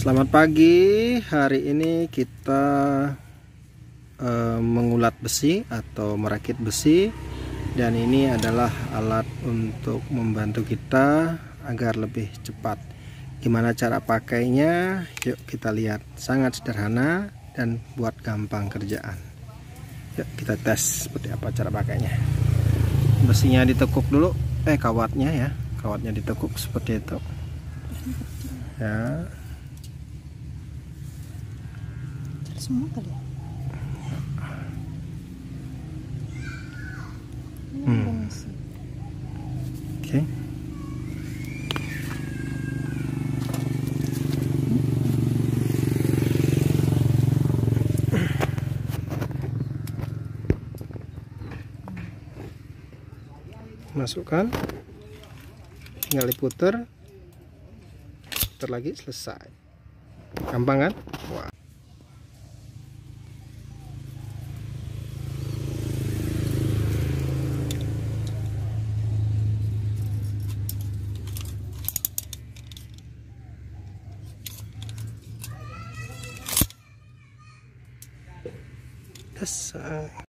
Selamat pagi. Hari ini kita mengulat besi atau merakit besi, dan ini adalah alat untuk membantu kita agar lebih cepat. Gimana cara pakainya? Yuk kita lihat. Sangat sederhana dan buat gampang kerjaan. Yuk kita tes seperti apa cara pakainya. Besinya ditekuk dulu, kawatnya ya, kawatnya ditekuk seperti itu ya. Semua kali ya? Oke. Masukkan, tinggal diputer, putar lagi, selesai. Gampang kan? Wah. Selesai.